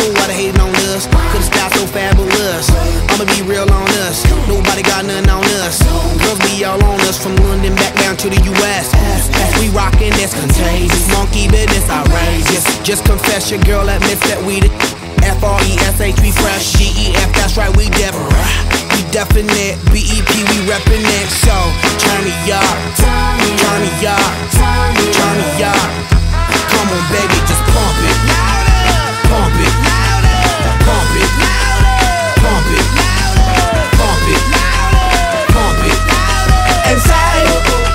know why they hating on us, cause the style so fabulous. I'ma be real on us, nobody got nothing on us. Girls be all on us, from London back down to the US. We rockin', that's contagious. Monkey business, outrageous. Just confess your girl admits that we the F-R-E-S-H, we fresh. G-E-F, that's right, we definite. B-E-P, we reppin' it. So, turn me up, turn me up, turn me up. Come on, baby, just pump it, pump it, pump it, pump it, pump it, pump it, and say,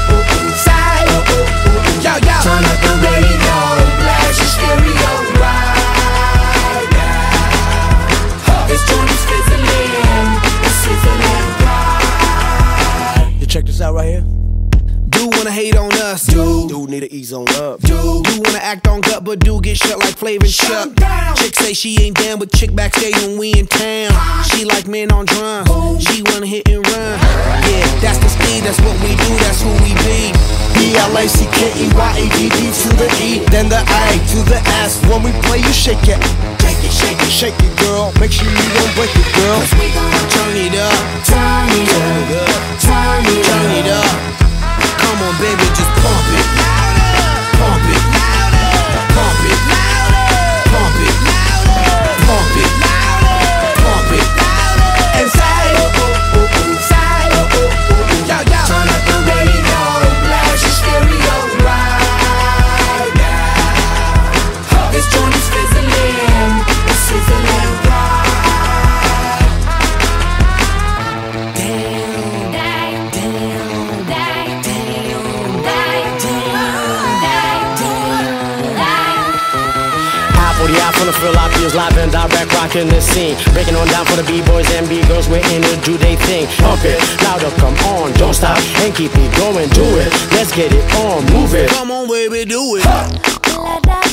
yo, yo. Turn up the radio, blast your stereo right now. This joint is fizzling, it's sizzling right. You check this out right here. Do wanna hate on us, Do need to ease on up. Do wanna act on gut, but do get shut like Flavor and Chuck. Chick say she ain't down, but chick backstage when we in town. She like men on drums, she wanna hit and run. Yeah, that's the speed, that's what we do, that's who we be. B-L-A-C-K-E-Y-A-D-D to the E, then the A to the S. When we play, you shake it, shake it, shake it, shake it, girl. Make sure you don't break it, girl. Cause we gon' Turn it up, turn it up, turn it up. turn it up. Come on, baby, just pump it, pump it, pump it, pump it, pump it, pump it, and say, yo, yo. Turn up the radio, blast your stereo right now. This joint is fizzling, it's sizzling right. From the Philippines, live and direct, rocking the scene. Breaking on down for the B-boys and B-girls, we're in it, do they thing. Pump it, louder, come on, don't stop, and keep it going, do it. Let's get it on, move it. Come on, baby, do it.